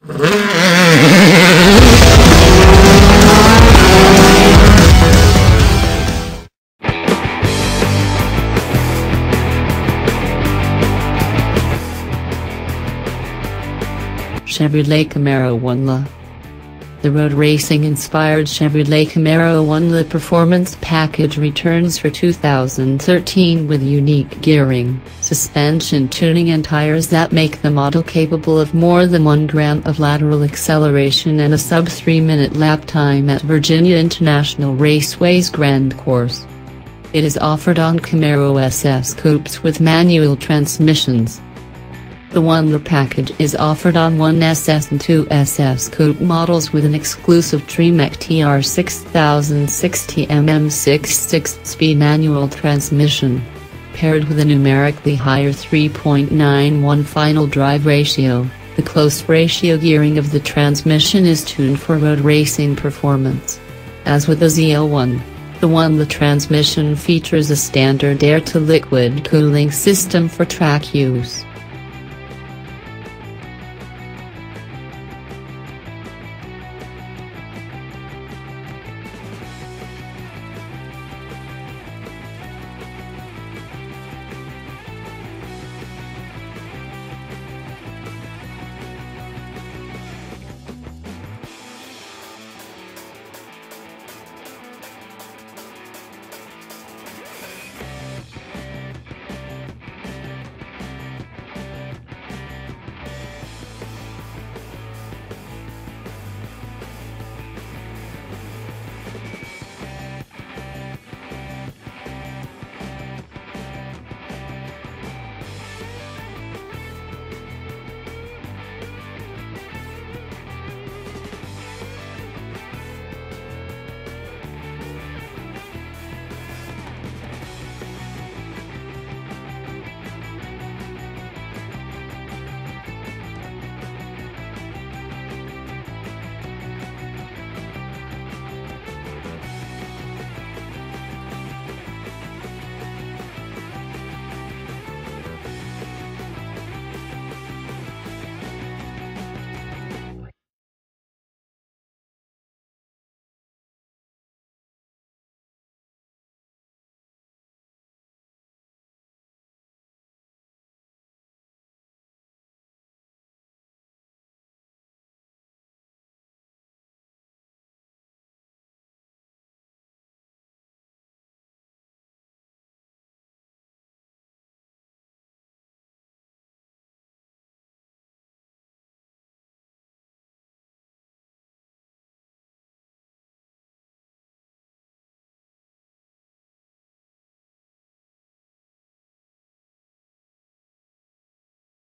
Chevrolet Camaro 1LA. The road racing-inspired Chevrolet Camaro 1LA Performance Package returns for 2013 with unique gearing, suspension tuning and tires that make the model capable of more than 1 gram of lateral acceleration and a sub-3-minute lap time at Virginia International Raceway's Grand Course. It is offered on Camaro SS coupes with manual transmissions. The 1LA package is offered on 1 SS and 2 SS coupe models with an exclusive Tremec TR6060-MM6 6-speed manual transmission, paired with a numerically higher 3.91 final drive ratio. The close ratio gearing of the transmission is tuned for road racing performance. As with the ZL1, the 1LA transmission features a standard air-to-liquid cooling system for track use.